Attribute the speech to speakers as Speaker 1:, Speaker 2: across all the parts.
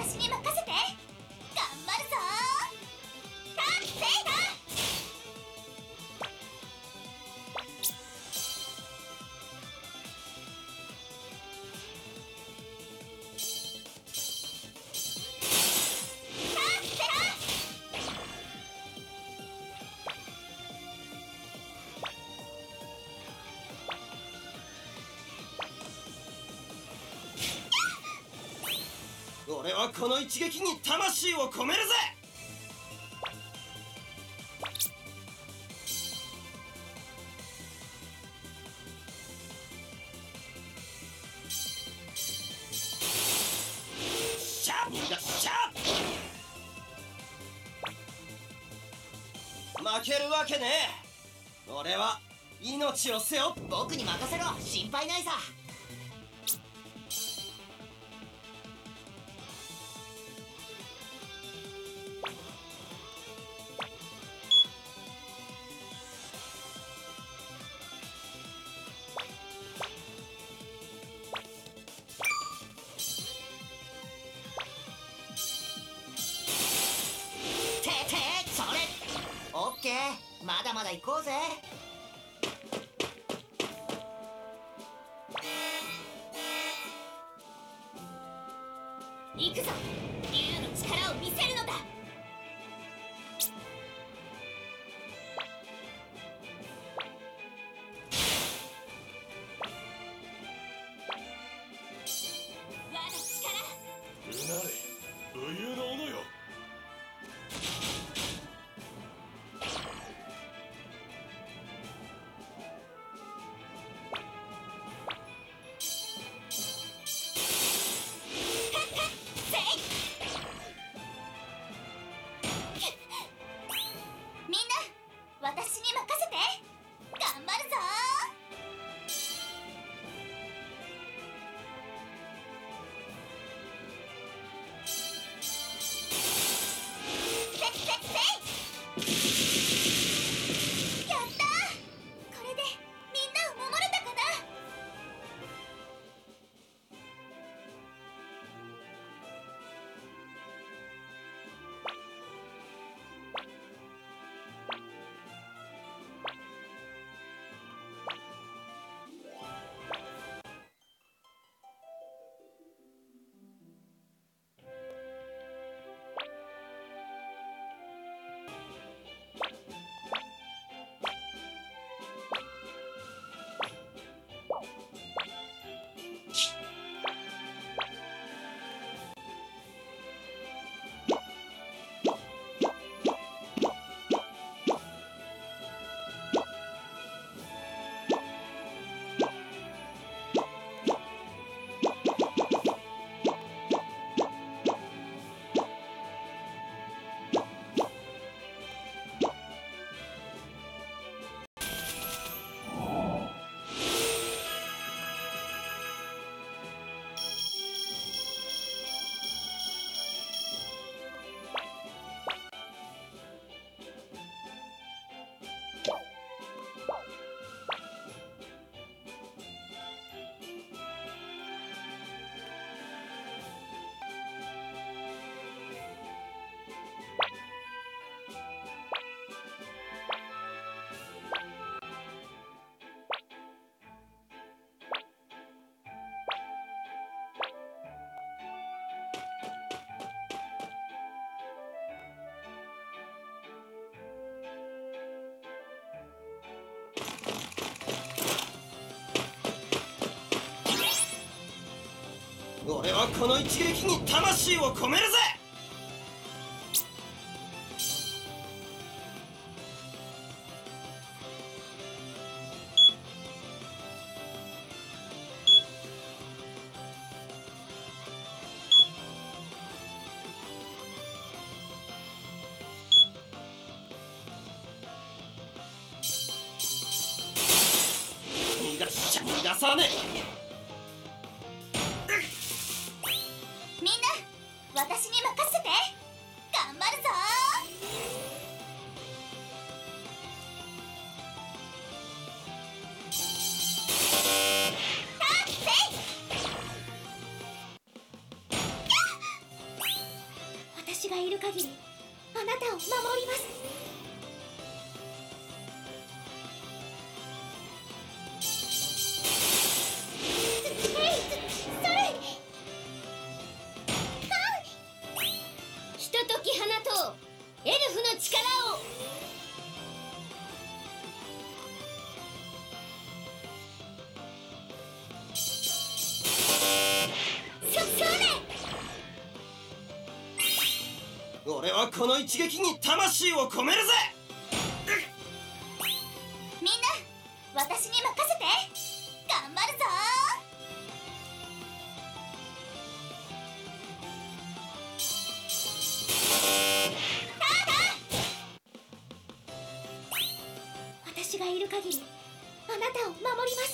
Speaker 1: 私に任せて。頑張るぞー。タッセイだ。
Speaker 2: 俺はこの一撃に魂を込めるぜ。シャッシャッ。負けるわけねえ。俺は命を背負っ。
Speaker 3: 僕に任せろ、心配ないさ。それオッケー、まだまだ行こうぜ。
Speaker 1: 行くぞ。竜の力を見せるのだ。我の力。
Speaker 4: うなれ、武勇の斧よ。
Speaker 1: みんな私に任せて。頑張るぞー。やったー。これでみんなを守れたかな。
Speaker 2: 俺はこの一撃に魂を込めるぜ。逃がさねえ。
Speaker 1: みんな私に任せて。頑張るぞー。タッセイ。
Speaker 2: 俺はこの一撃に魂を込めるぜ。
Speaker 1: みんな私に任せて。頑張るぞ。私がいる限りあなたを守ります。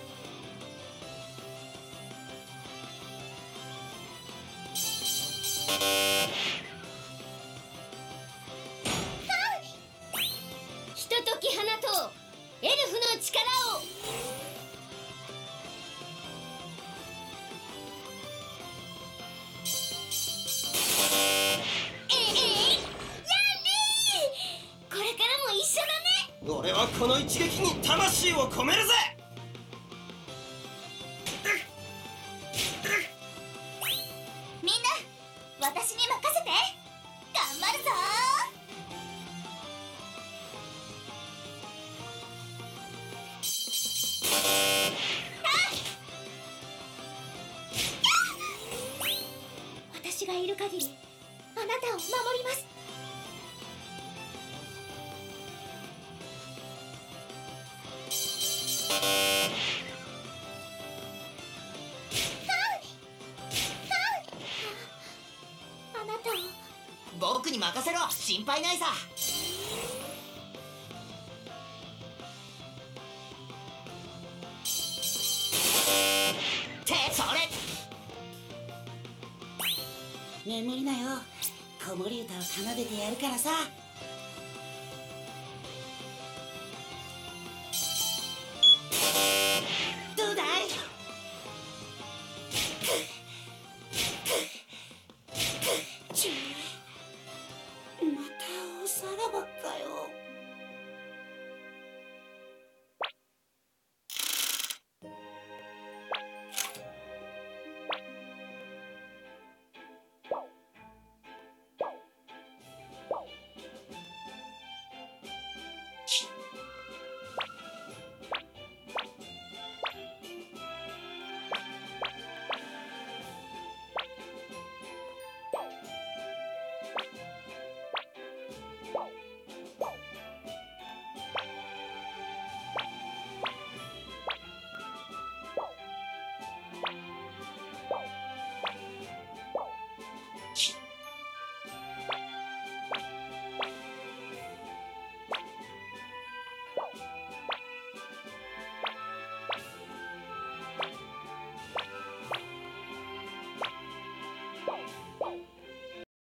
Speaker 5: ひととき放とうエルフの力を。これからも一緒だね。
Speaker 2: 俺はこの一撃に魂を込めるぜ。
Speaker 1: みんな私に任せて。頑張るぞ。私がいる限りあなたを守ります。あなたを。
Speaker 3: 僕に任せろ、心配ないさ。ってそれ。
Speaker 6: 眠りなよ。子守歌を奏でてやるからさ。